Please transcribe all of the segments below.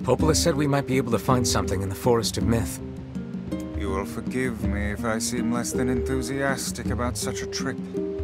Popola said we might be able to find something in the Forest of Myth. You will forgive me if I seem less than enthusiastic about such a trip.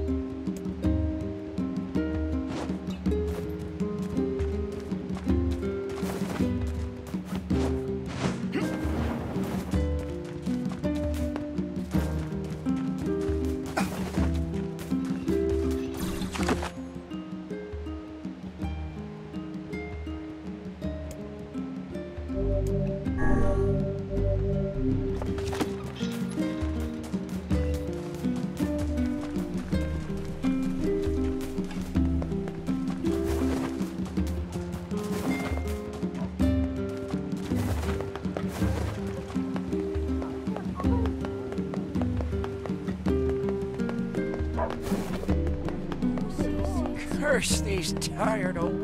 Curse these tired old...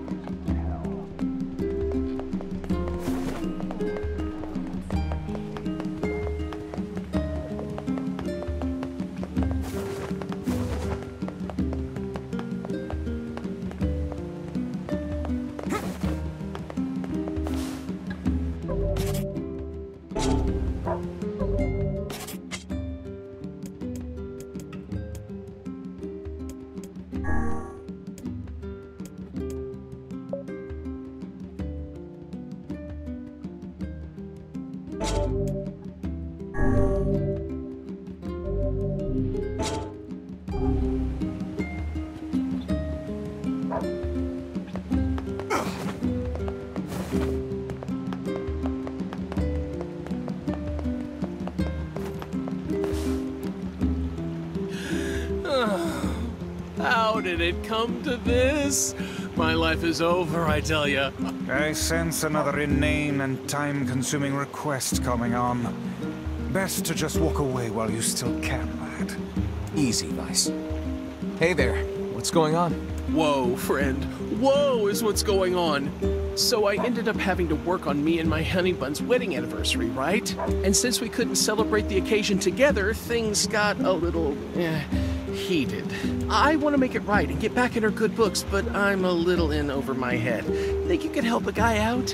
How did it come to this? My life is over, I tell ya. I sense another inane and time-consuming request coming on. Best to just walk away while you still can, lad. Easy, Vice. Hey there, what's going on? Whoa, friend. Whoa is what's going on. So I ended up having to work on me and my Honeybun's wedding anniversary, right? And since we couldn't celebrate the occasion together, things got a little, heated. I want to make it right and get back in her good books, but I'm a little in over my head. Think you could help a guy out?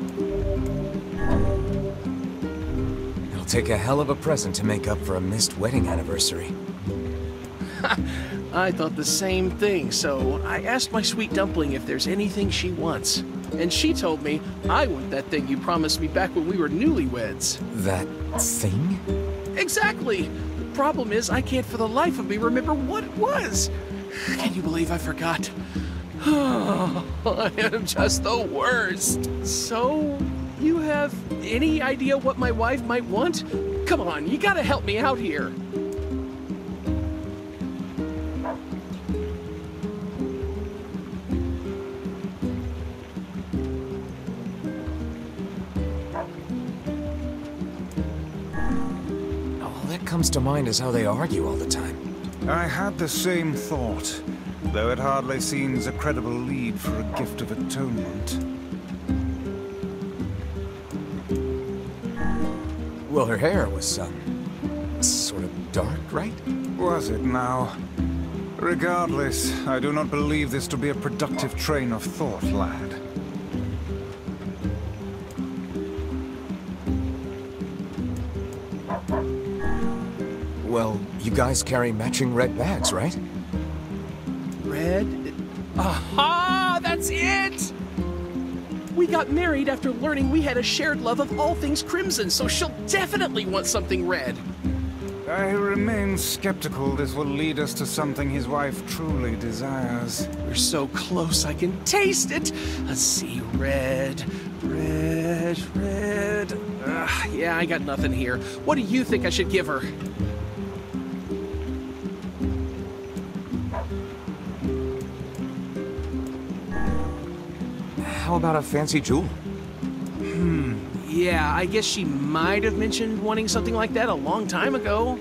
It'll take a hell of a present to make up for a missed wedding anniversary. I thought the same thing, so I asked my sweet dumpling if there's anything she wants. And she told me I want that thing you promised me back when we were newlyweds. That thing? Exactly! The problem is I can't for the life of me remember what it was. Can you believe I forgot? I am just the worst. So, you have any idea what my wife might want? Come on, you gotta help me out here. Comes to mind is how they argue all the time. I had the same thought, though it hardly seems a credible lead for a gift of atonement. Well, her hair was, sort of dark, right? Was it now? Regardless, I do not believe this to be a productive train of thought, lad. Well, you guys carry matching red bags, right? Red? Aha! That's it! We got married after learning we had a shared love of all things crimson, so she'll definitely want something red. I remain skeptical this will lead us to something his wife truly desires. We're so close, I can taste it. Let's see, red. Yeah, I got nothing here. What do you think I should give her? How about a fancy jewel? Yeah, I guess she might have mentioned wanting something like that a long time ago.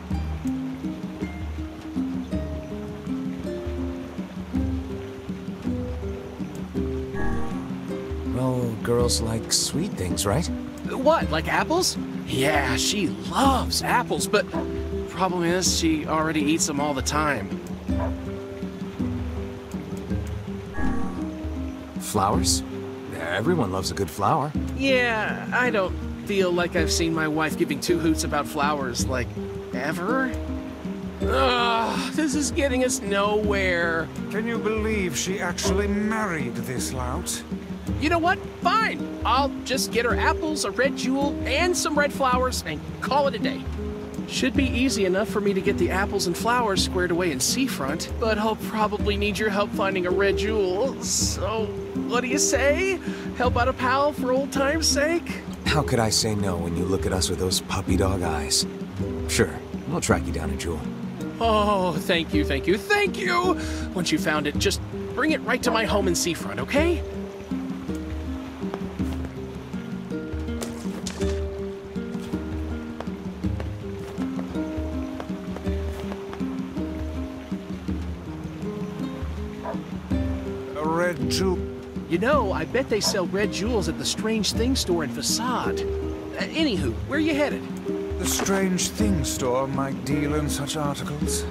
Well, girls like sweet things, right? What, like apples? Yeah, she loves apples, but problem is she already eats them all the time. Flowers? Everyone loves a good flower. Yeah, I don't feel like I've seen my wife giving two hoots about flowers, like, ever. Ugh, this is getting us nowhere. Can you believe she actually married this lout? You know what? Fine. I'll just get her apples, a red jewel, and some red flowers, and call it a day. Should be easy enough for me to get the apples and flowers squared away in Seafront, but I'll probably need your help finding a red jewel. So, what do you say? Help out a pal for old time's sake? How could I say no when you look at us with those puppy dog eyes? Sure, we'll track you down a jewel. Oh, thank you, thank you, thank you! Once you found it, just bring it right to my home in Seafront, okay? A red jewel? You know, I bet they sell red jewels at the Strange Things store in Facade. Anywho, where are you headed? The Strange Things store might deal in such articles.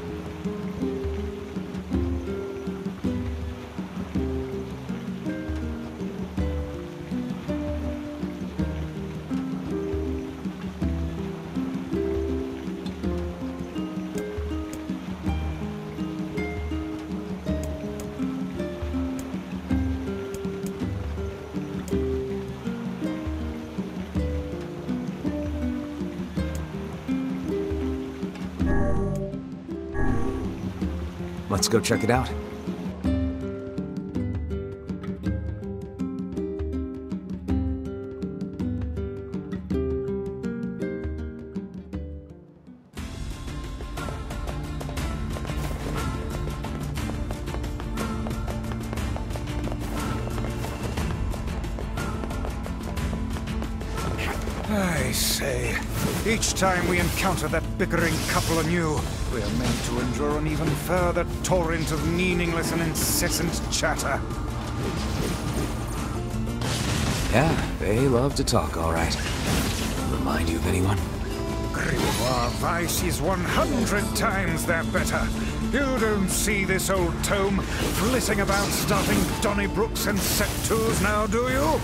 Let's go check it out. I say, each time we encounter that bickering couple anew, we are made to endure an even further torrent of meaningless and incessant chatter. Yeah, they love to talk, all right. Remind you of anyone? Grimoire Weiss is 100 times their better. You don't see this old tome flitting about starting Donnybrooks and Set2s now, do you?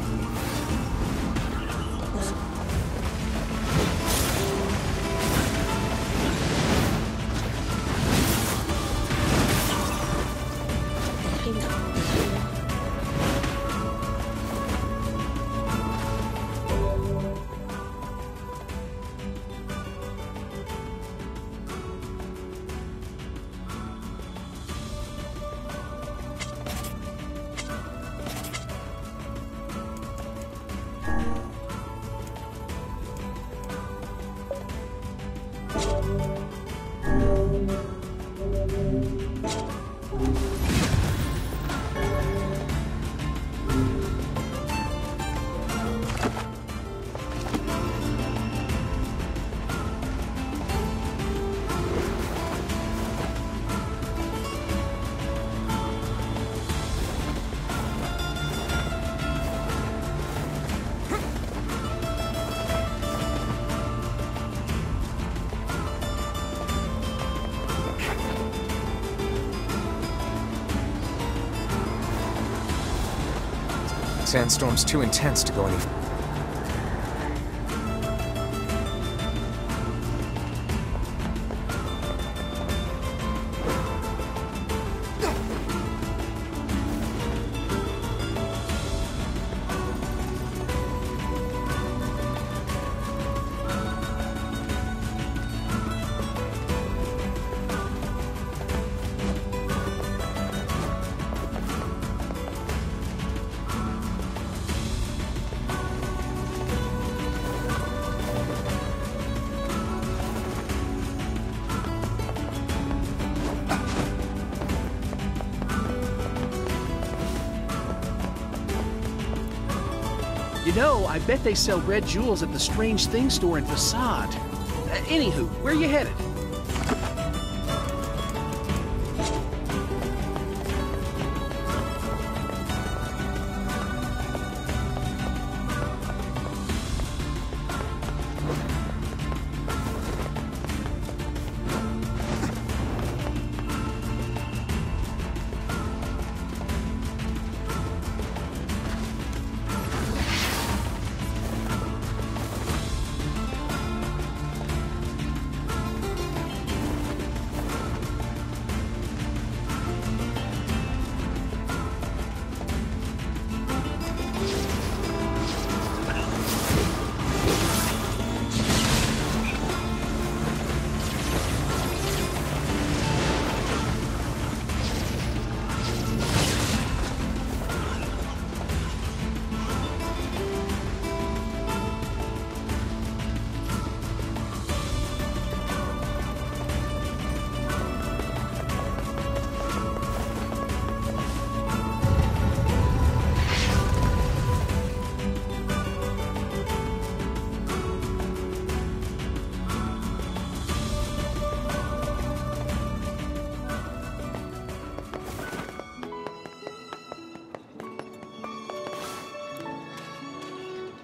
Sandstorm's too intense to go any... You know, I bet they sell red jewels at the Strange Things store in Facade. Anywho, where are you headed?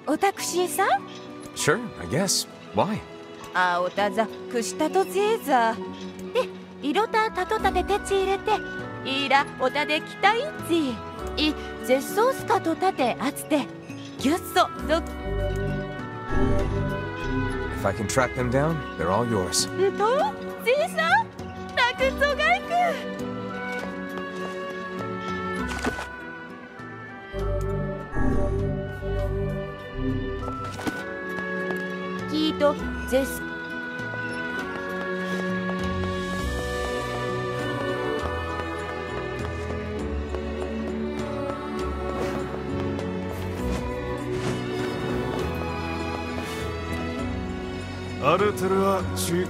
おタクシーさん Sure, I guess. Why? あおたざくしたとぜーざで色たたとたててち入れていらおたできたいちい絶相すかとたてあつてぎゅっそど If I can track them down, they're all yours. んとぜーさんたくそがいくきっとゼスアルテルはち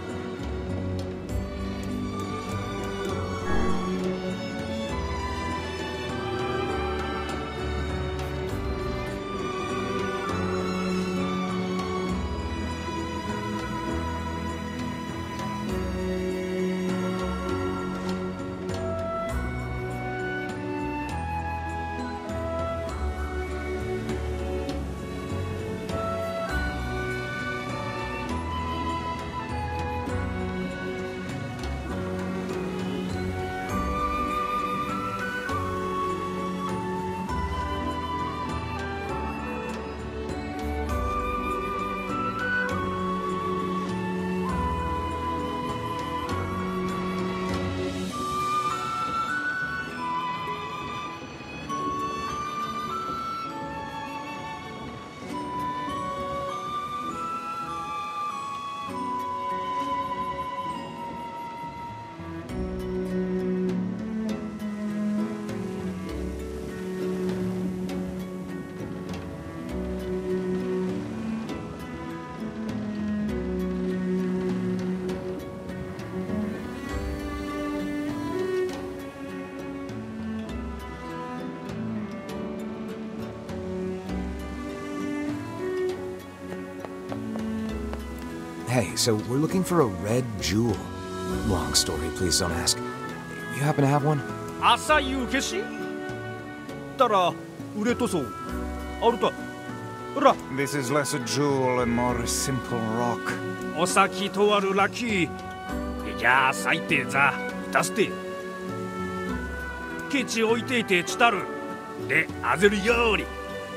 Hey, so we're looking for a red jewel. Long story, please don't ask. You happen to have one? 朝夕消したら売れとそうあるとほら This is less a jewel and more a simple rock. お先とあるラッキーじゃあ最低ざ出すてケチ置いていてちたるであぜるより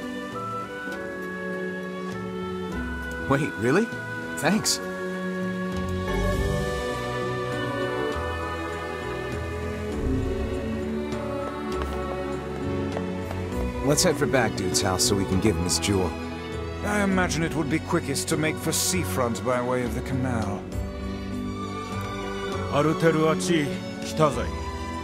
Wait, really? Thanks. Let's head for Back Dude's house so we can give him his jewel. I imagine it would be quickest to make for seafront by way of the canal. アルテルアチ来たぜ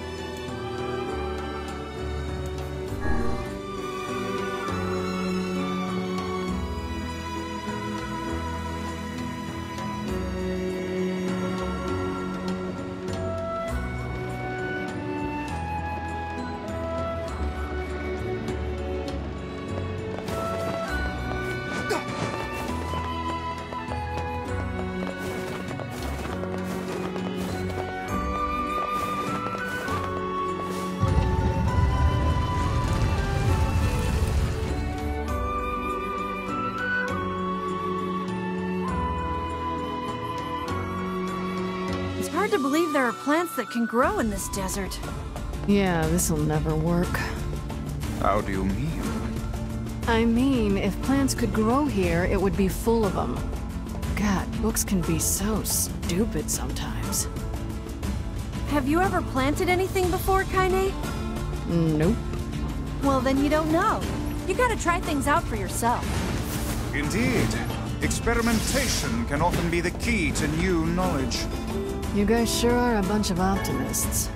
It's hard to believe there are plants that can grow in this desert. Yeah, this'll never work. How do you mean? I mean, if plants could grow here, it would be full of them. God, books can be so stupid sometimes. Have you ever planted anything before, Kaine? Nope. Well, then you don't know. You gotta try things out for yourself. Indeed. Experimentation can often be the key to new knowledge. You guys sure are a bunch of optimists.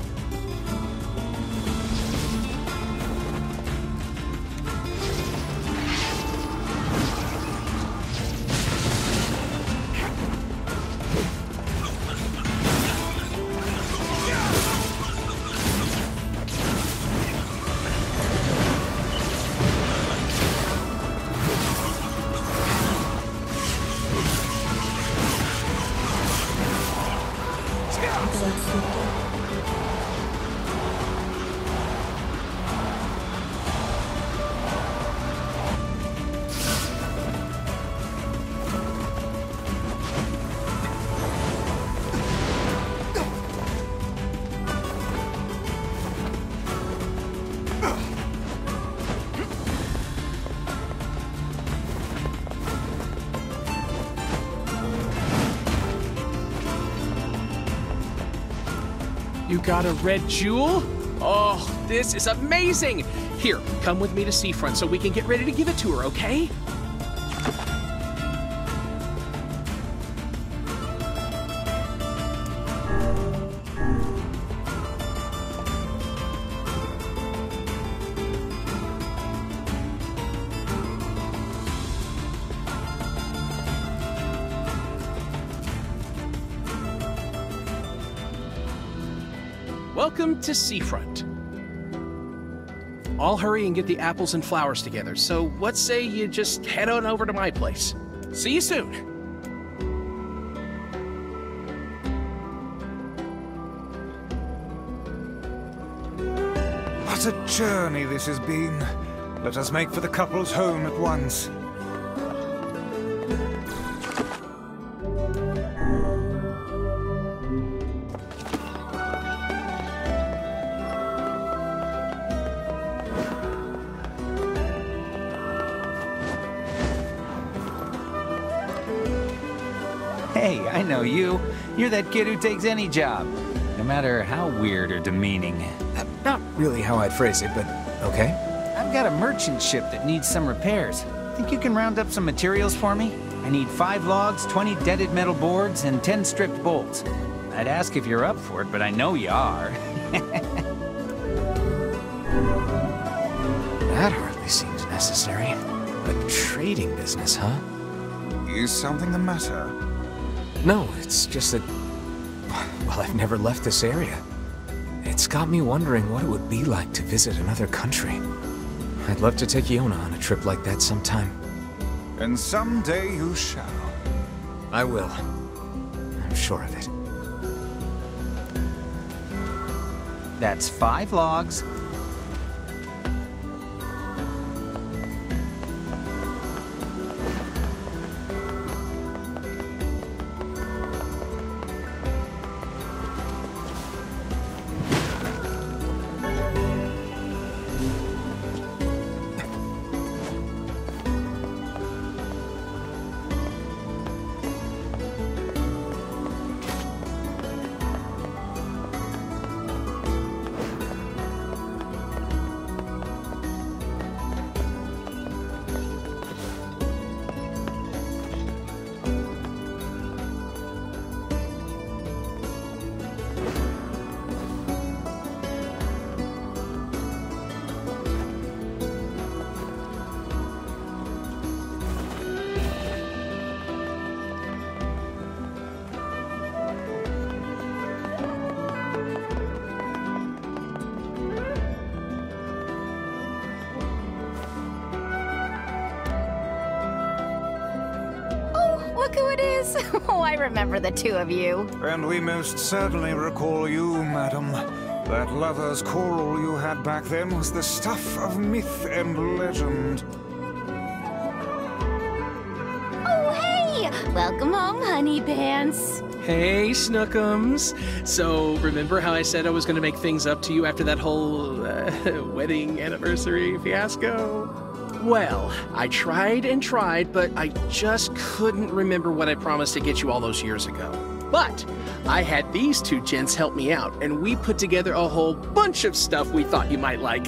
You got a red jewel? Oh, this is amazing! Here, come with me to Seafront so we can get ready to give it to her, okay? Welcome to Seafront. I'll hurry and get the apples and flowers together, so what say you just head on over to my place? See you soon. What a journey this has been. Let us make for the couple's home at once. Hey, I know you. You're that kid who takes any job, no matter how weird or demeaning. Not really how I'd phrase it, but okay. I've got a merchant ship that needs some repairs. Think you can round up some materials for me? I need 5 logs, 20 deaded metal boards, and 10 stripped bolts. I'd ask if you're up for it, but I know you are. That hardly seems necessary. A trading business, huh? Is something the matter? No, it's just that... well, I've never left this area. It's got me wondering what it would be like to visit another country. I'd love to take Yona on a trip like that sometime. And someday you shall. I will. I'm sure of it. That's 5 logs. Look who it is! Oh, I remember the two of you. And we most certainly recall you, madam. That lover's quarrel you had back then was the stuff of myth and legend. Oh, hey! Welcome home, honey pants. Hey, Snookums. So, remember how I said I was going to make things up to you after that whole wedding anniversary fiasco? Well, I tried and tried, but I just couldn't remember what I promised to get you all those years ago. But I had these two gents help me out, and we put together a whole bunch of stuff we thought you might like.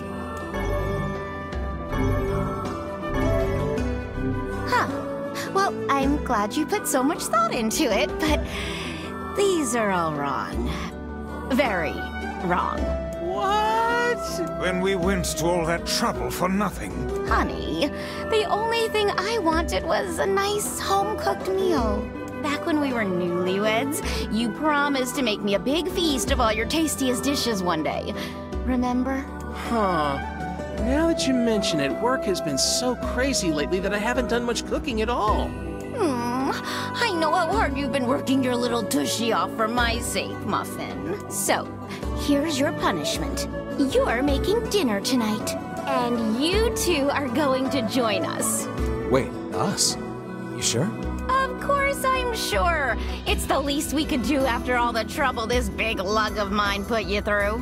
Huh. Well, I'm glad you put so much thought into it, but these are all wrong. Very wrong. What? Then we went to all that trouble for nothing. Honey, the only thing I wanted was a nice home-cooked meal. Back when we were newlyweds, you promised to make me a big feast of all your tastiest dishes one day. Remember? Huh. Now that you mention it, work has been so crazy lately that I haven't done much cooking at all. I know how hard you've been working your little tushy off for my sake, Muffin. So, here's your punishment. You're making dinner tonight. And you two are going to join us. Wait, us? You sure? Of course I'm sure. It's the least we could do after all the trouble this big lug of mine put you through.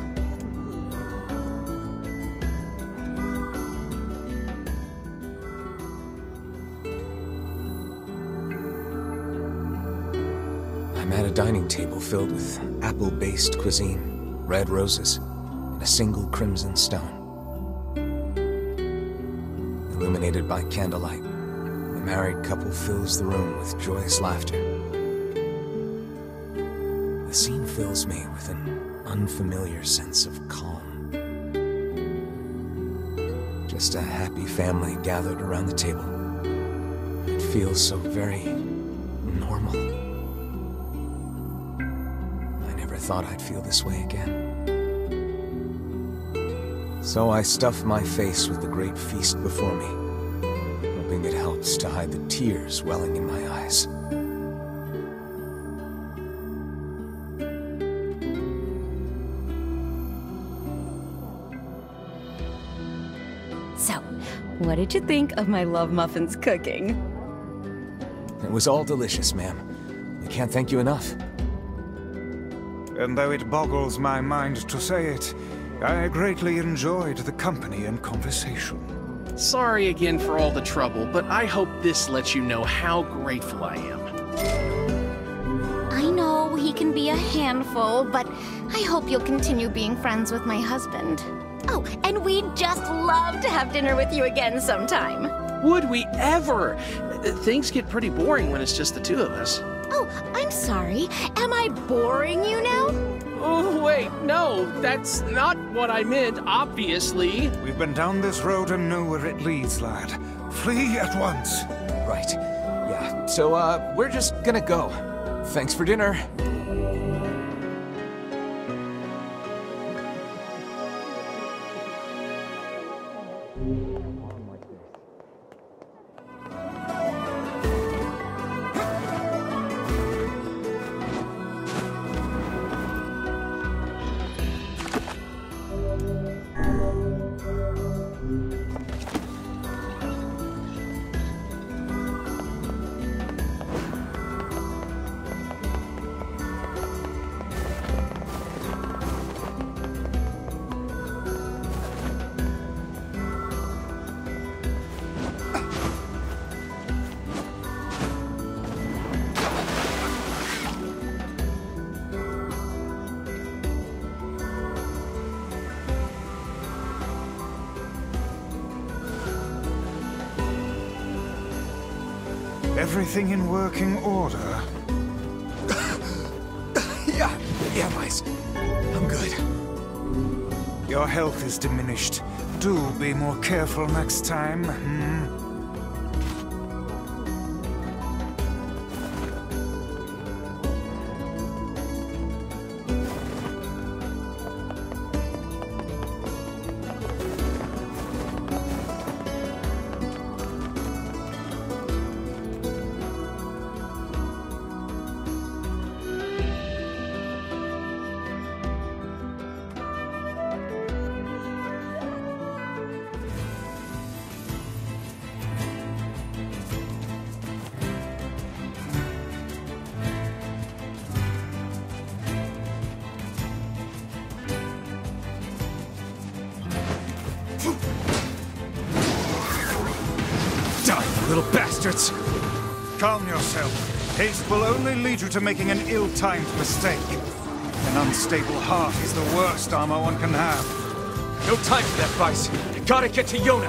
I'm at a dining table filled with apple-based cuisine, red roses and a single crimson stone. Illuminated by candlelight, the married couple fills the room with joyous laughter. The scene fills me with an unfamiliar sense of calm. Just a happy family gathered around the table. It feels so very normal. I never thought I'd feel this way again. So I stuff my face with the great feast before me, hoping it helps to hide the tears welling in my eyes. So, what did you think of my Love Muffins cooking? It was all delicious, ma'am. I can't thank you enough. And though it boggles my mind to say it, I greatly enjoyed the company and conversation. Sorry again for all the trouble, but I hope this lets you know how grateful I am. I know he can be a handful, but I hope you'll continue being friends with my husband. Oh, and we'd just love to have dinner with you again sometime. Would we ever? Things get pretty boring when it's just the two of us. Oh, I'm sorry. Am I boring you now? Oh, wait, no, that's not what I meant, obviously. We've been down this road and know where it leads, lad. Flee at once. Right. Yeah, so, we're just gonna go. Thanks for dinner. Everything in working order? Yeah, Mice. I'm good. Your health is diminished. Do be more careful next time, Little bastards! Calm yourself. Haste will only lead you to making an ill-timed mistake. An unstable heart is the worst armor one can have. No time for that, Vice. I gotta get to Yona.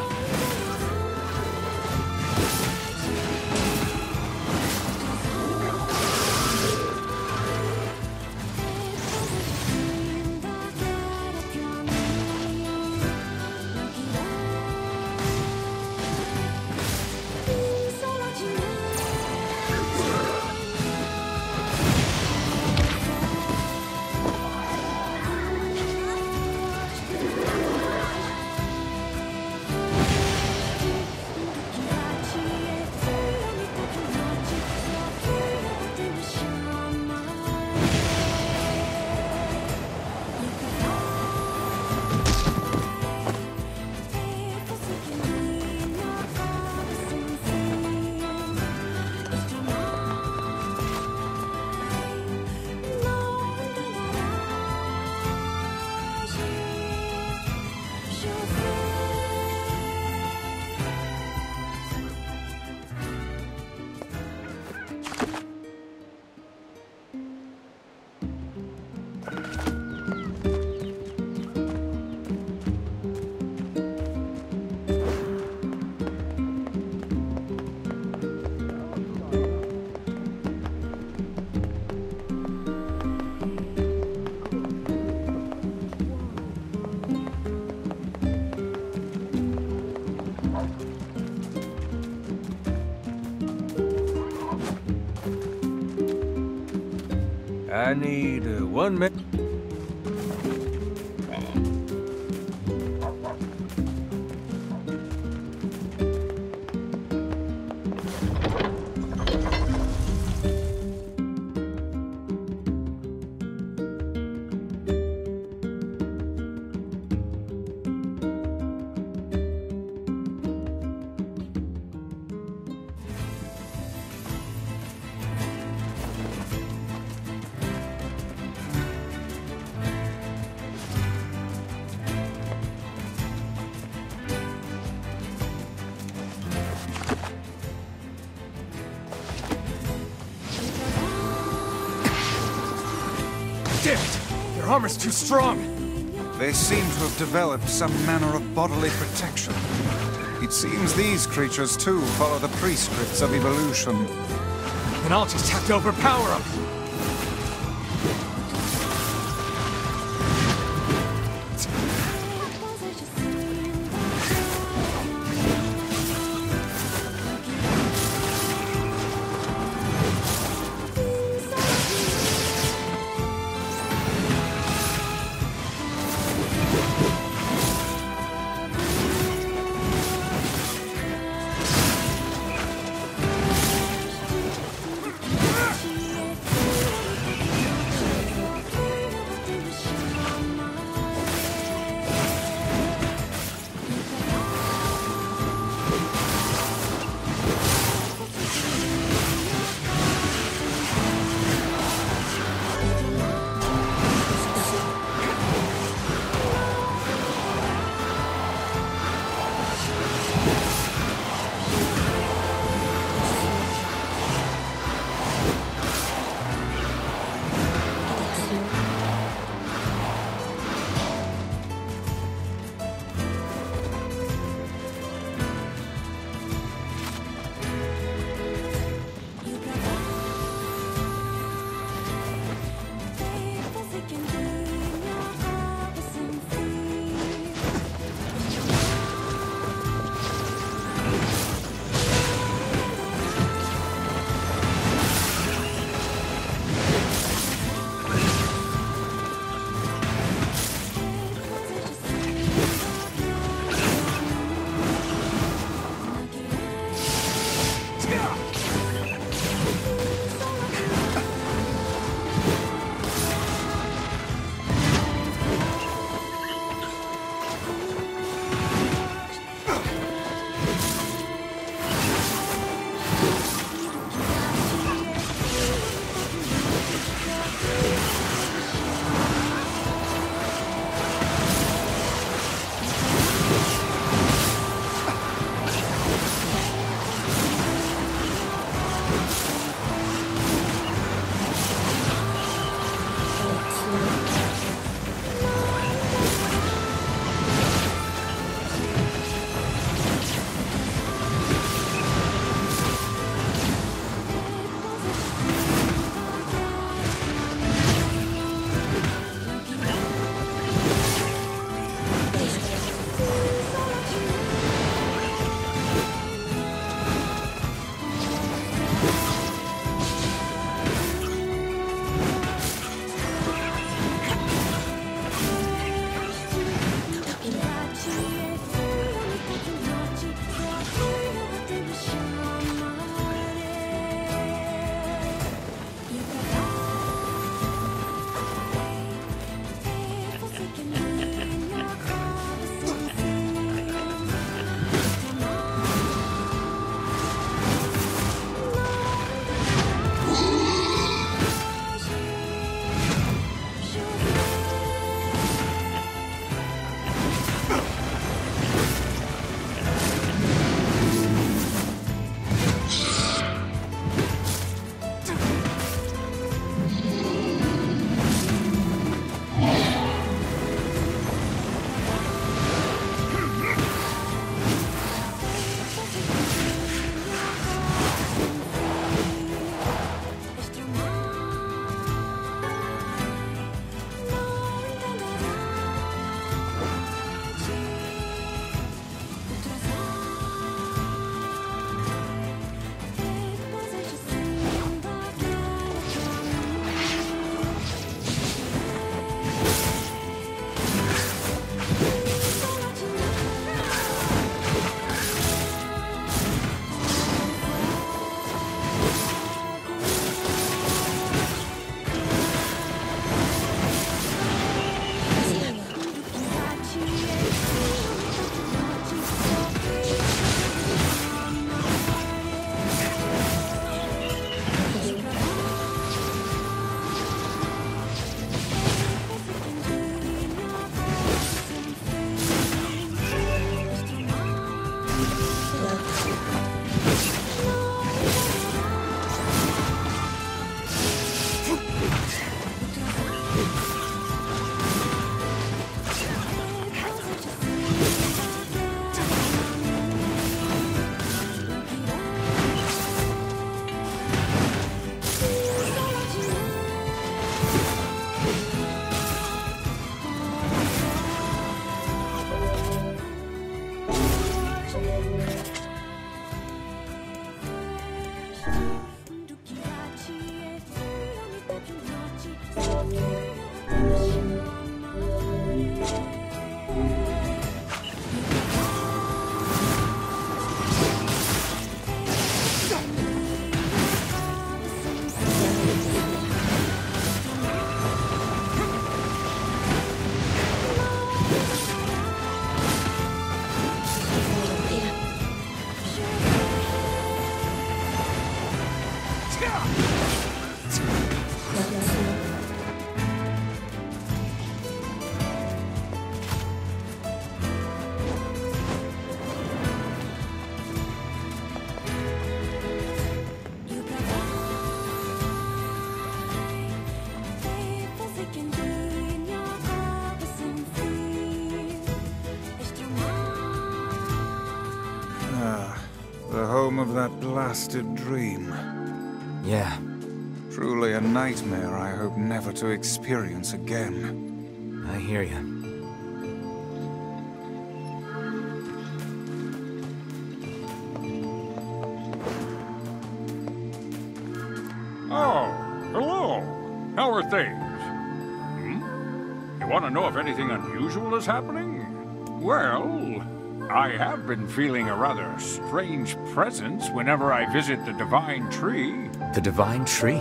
I need 1 minute. Damn it! Their armor's too strong! They seem to have developed some manner of bodily protection. It seems these creatures too follow the prescripts of evolution. Then I'll just have to overpower them! The home of that blasted dream. Yeah, Truly a nightmare I hope never to experience again. I hear you. Oh, hello. How are things? You want to know if anything unusual is happening? Well, I have been feeling a rather strange presence whenever I visit the Divine Tree. The Divine Tree?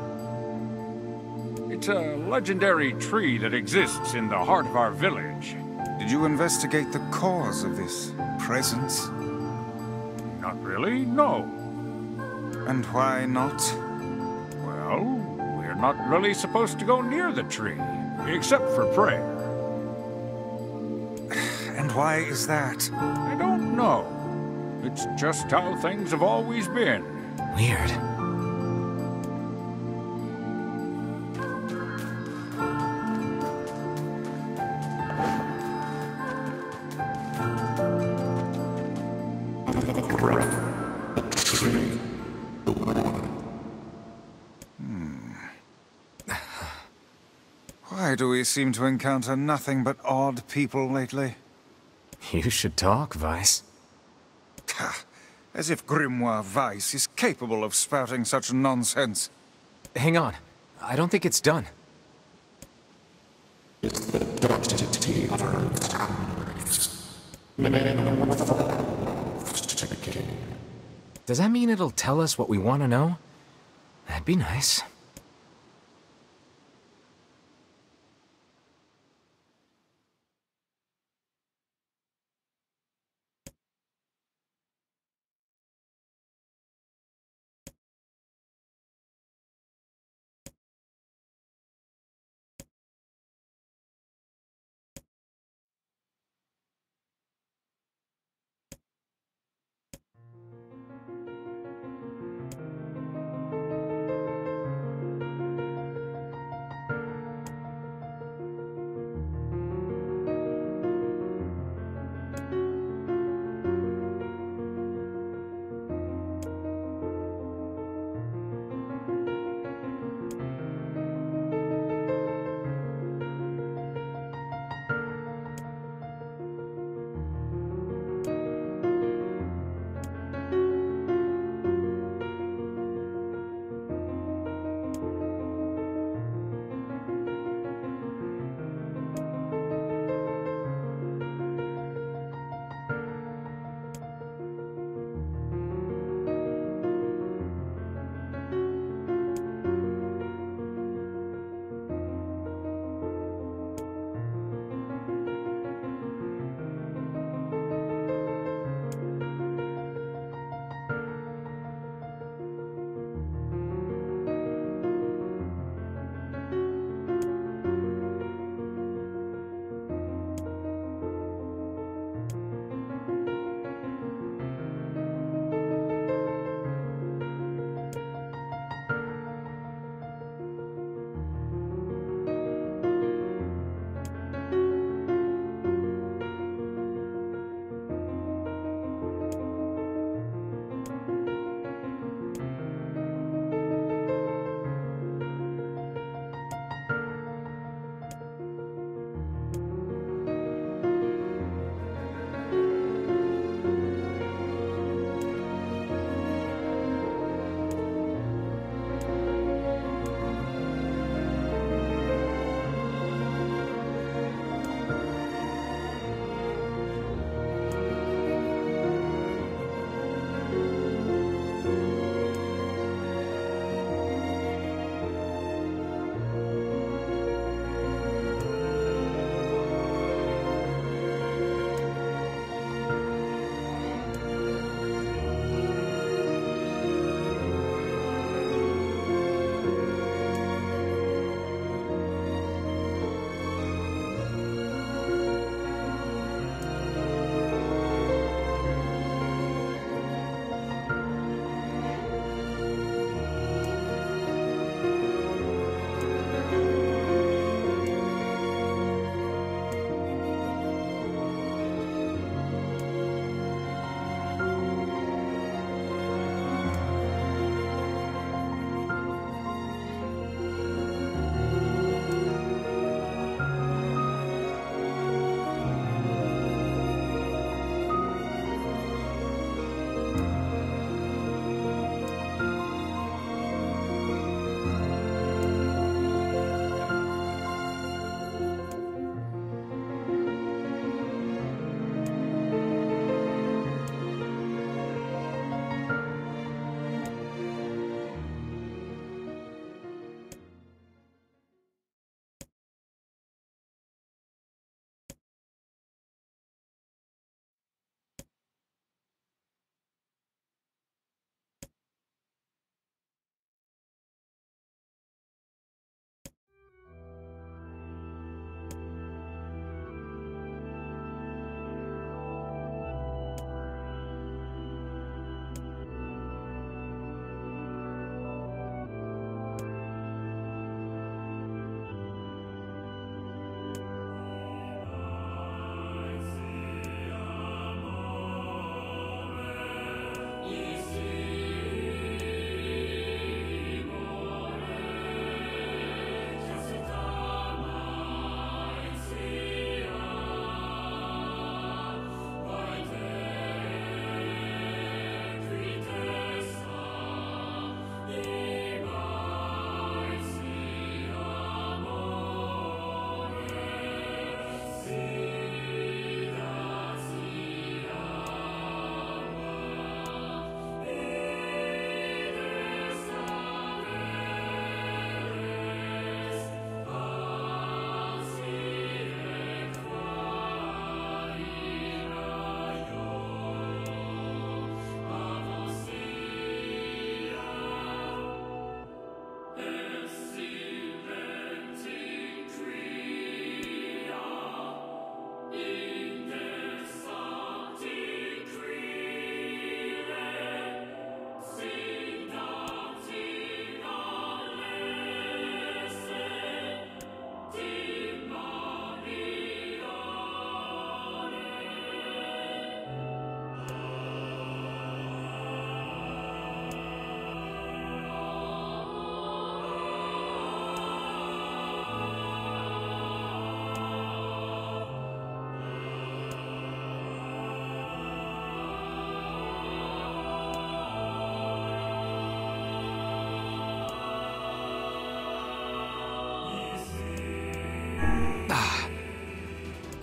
It's a legendary tree that exists in the heart of our village. Did you investigate the cause of this presence? Not really, no. And why not? Well, we're not really supposed to go near the tree, except for prayer. And why is that? I don't know. It's just how things have always been. Weird. Why do we seem to encounter nothing but odd people lately? You should talk, Weiss. Ha! As if Grimoire Weiss is capable of spouting such nonsense. Hang on. I don't think it's done. Does that mean it'll tell us what we want to know? That'd be nice.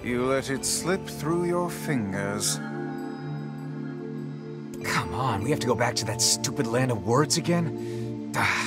You let it slip through your fingers. Come on, we have to go back to that stupid land of words again? Ah.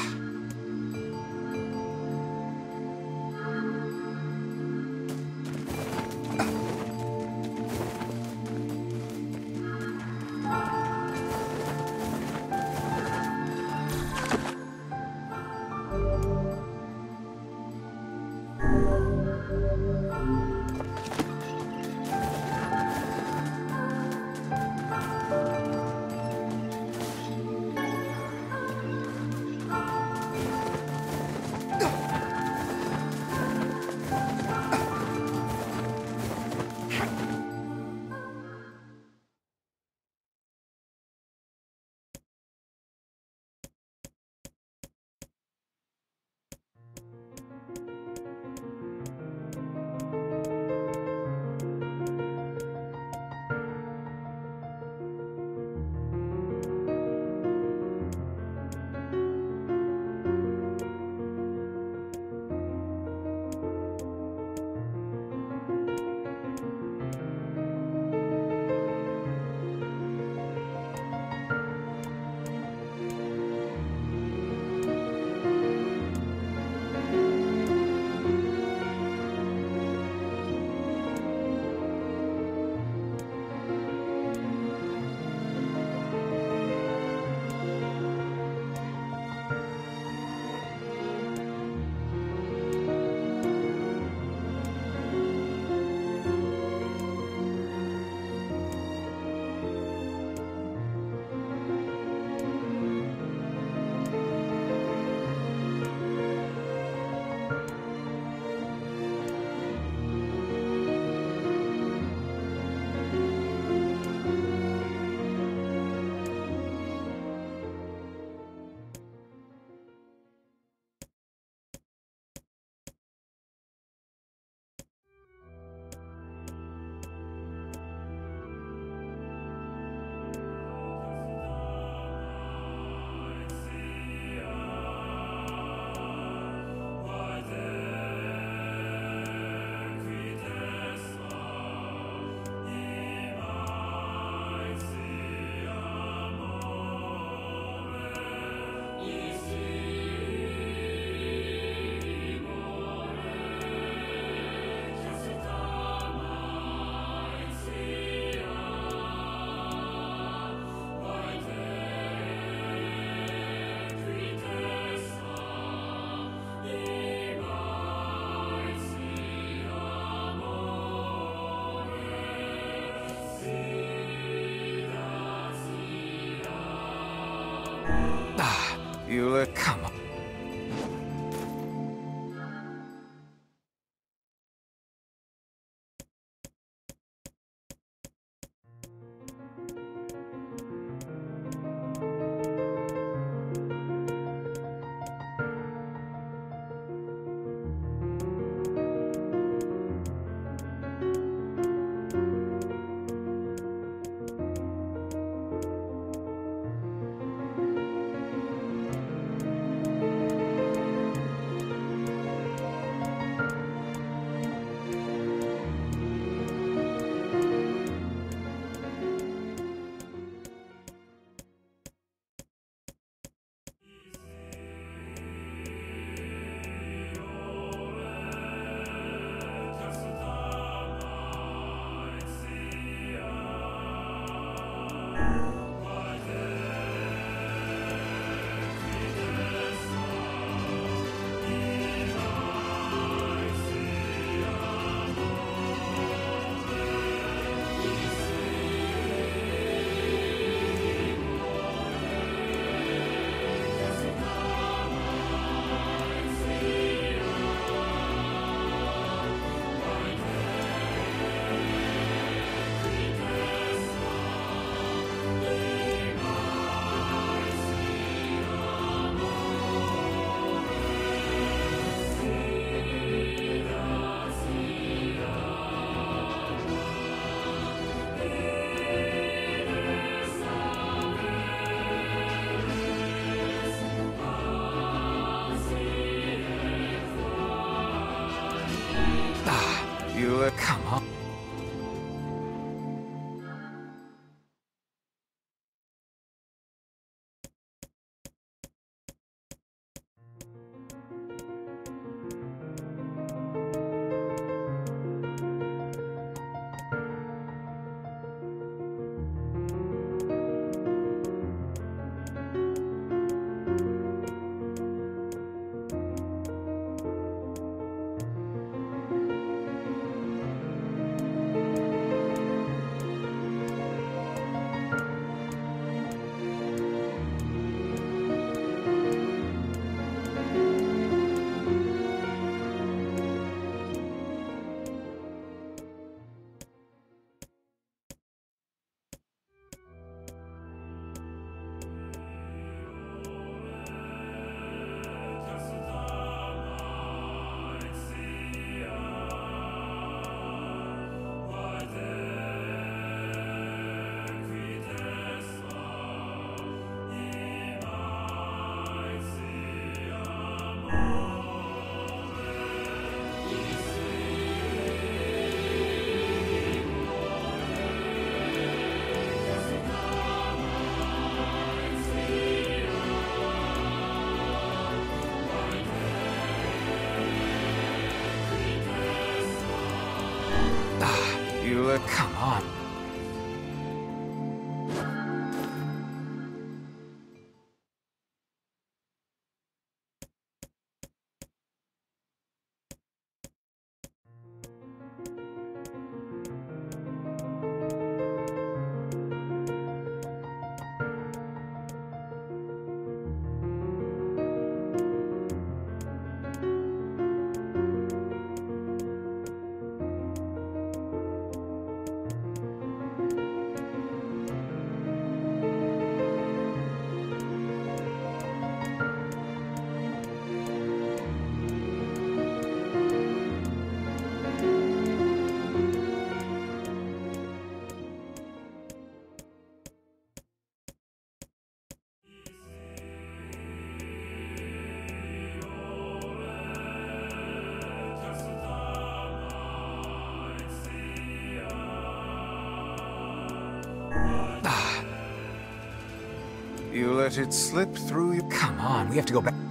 Eula, come on. Eula, come on. You let... Come on. You let it slip through your... Come on, we have to go back.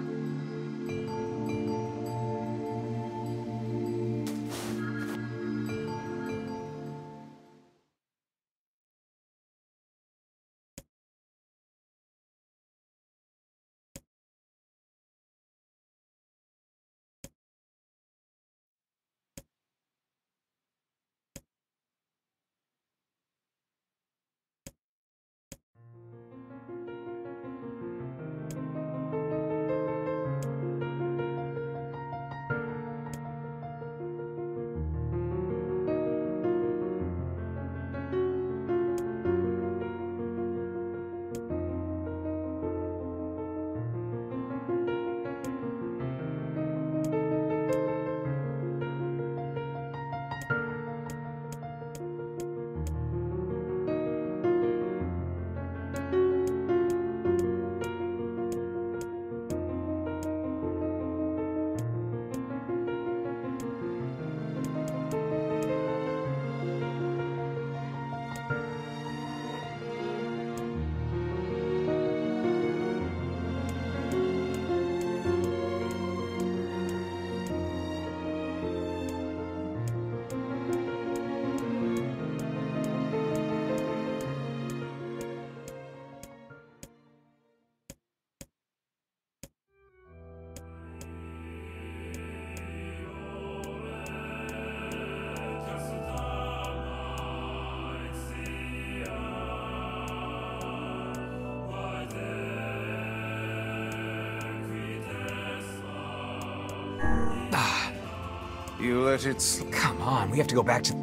You let it slip... Come on, we have to go back to...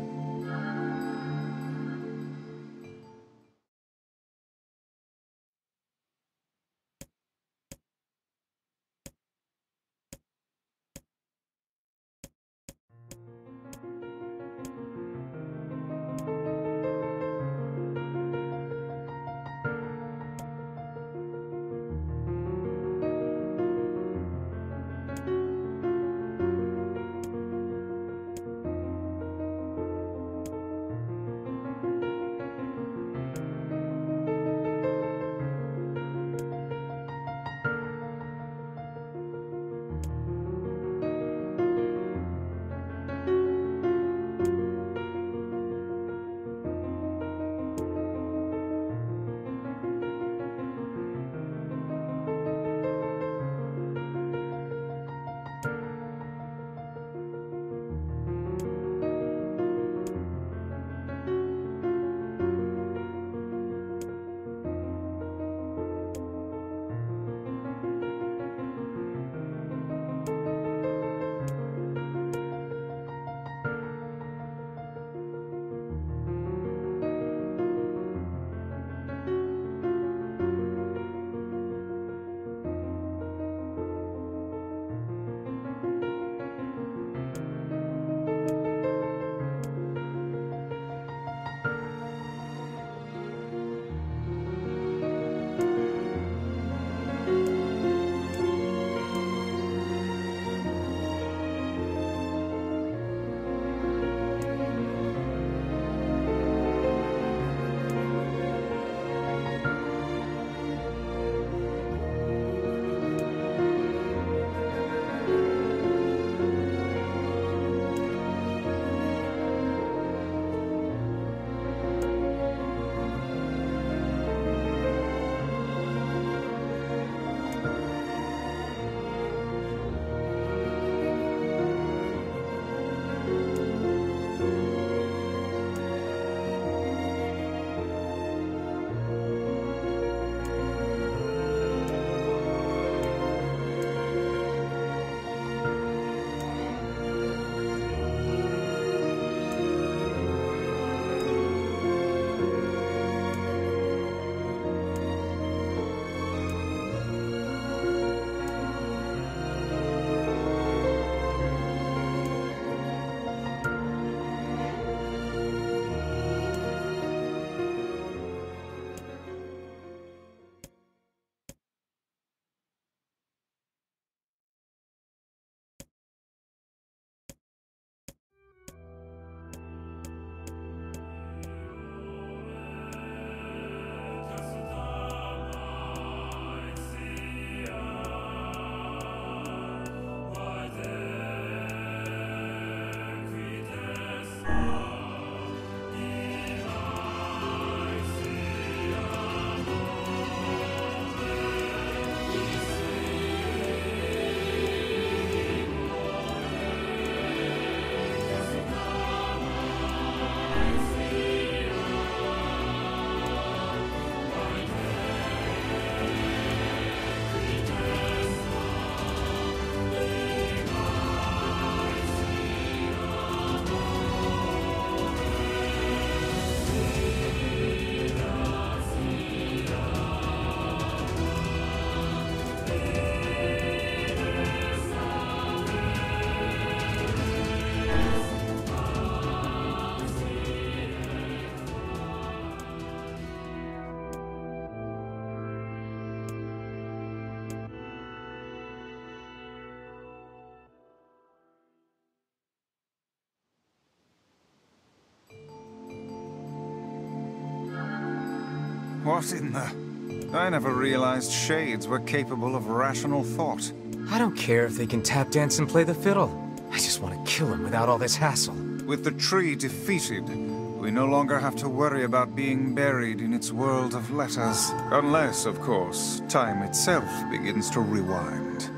What in the... I never realized shades were capable of rational thought. I don't care if they can tap dance and play the fiddle. I just want to kill him without all this hassle. With the tree defeated, we no longer have to worry about being buried in its world of letters. Unless, of course, time itself begins to rewind.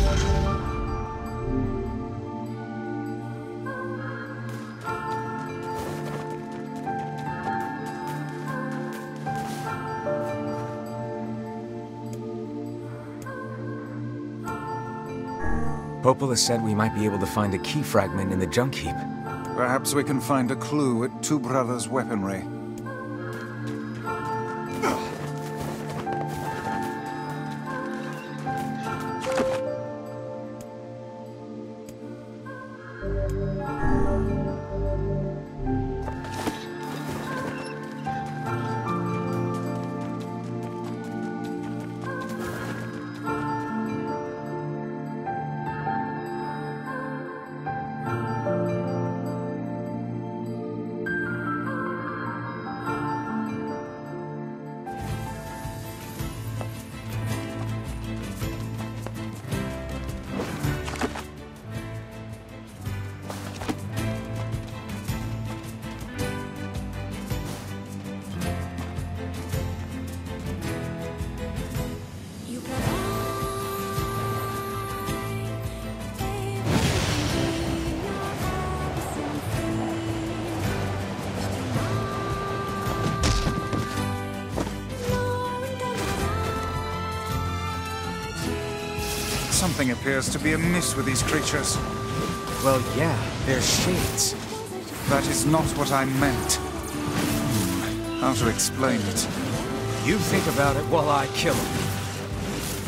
Popola said we might be able to find a key fragment in the junk heap. Perhaps we can find a clue at Two Brothers' weaponry. Something appears to be amiss with these creatures. Well, yeah, they're shades. That is not what I meant. How to explain it? You think about it while I kill him.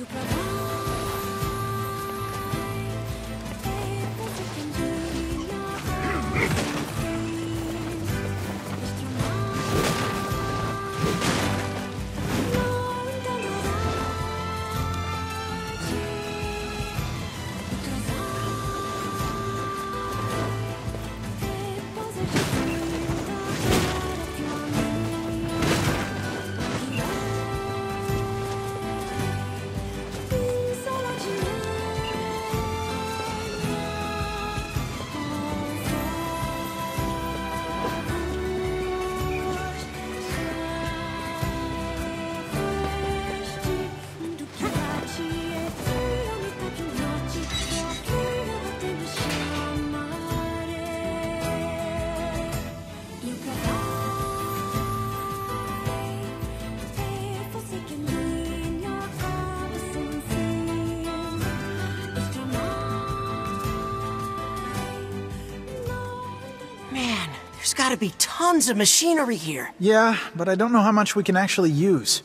There's gotta be tons of machinery here. Yeah, but I don't know how much we can actually use.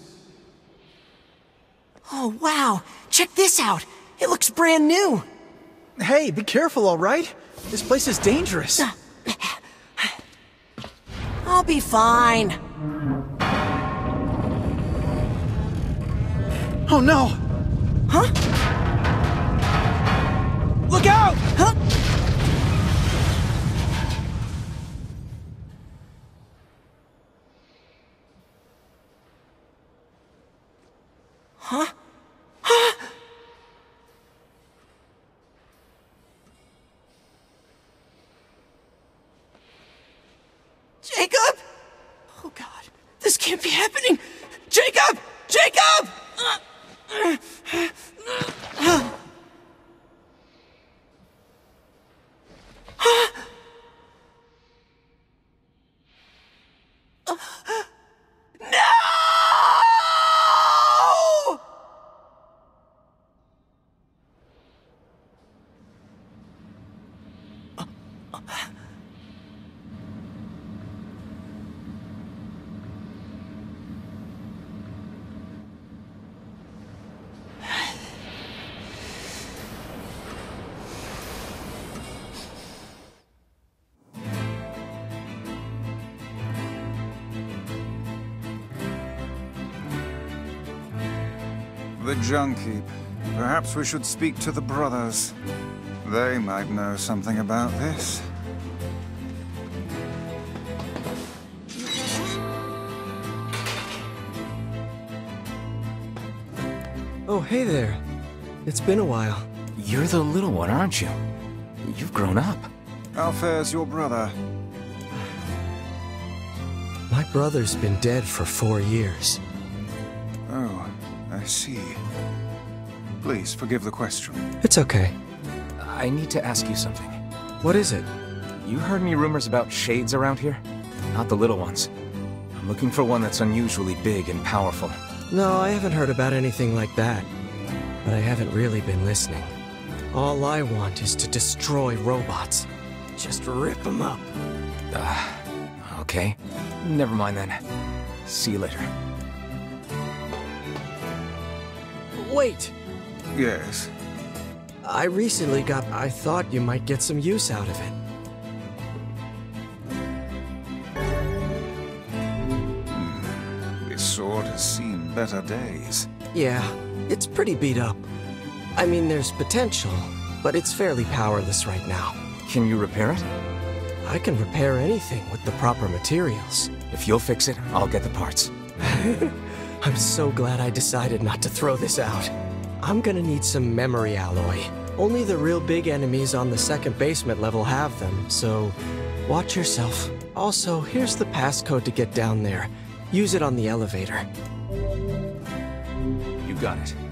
Oh, wow. Check this out. It looks brand new. Hey, be careful, all right? This place is dangerous. I'll be fine. Oh, no! Huh? Look out! Huh? Huh? Huh? Jacob? Oh God, this can't be happening! Jacob! Jacob! The Junkeep. Perhaps we should speak to the brothers. They might know something about this. Oh, hey there. It's been a while. You're the little one, aren't you? You've grown up. How fares your brother? My brother's been dead for 4 years. Oh, I see. Please forgive the question. It's okay. I need to ask you something. What is it? You heard any rumors about shades around here? Not the little ones. I'm looking for one that's unusually big and powerful. No, I haven't heard about anything like that. But I haven't really been listening. All I want is to destroy robots. Just rip them up. Okay. Never mind then. See you later. Wait! Yes? I recently I thought you might get some use out of it. This sword has seen better days. Yeah, it's pretty beat up. I mean, there's potential, but it's fairly powerless right now. Can you repair it? I can repair anything with the proper materials. If you'll fix it, I'll get the parts. I'm so glad I decided not to throw this out. I'm gonna need some memory alloy. Only the real big enemies on the second basement level have them, so watch yourself. Also, here's the passcode to get down there. Use it on the elevator. You got it.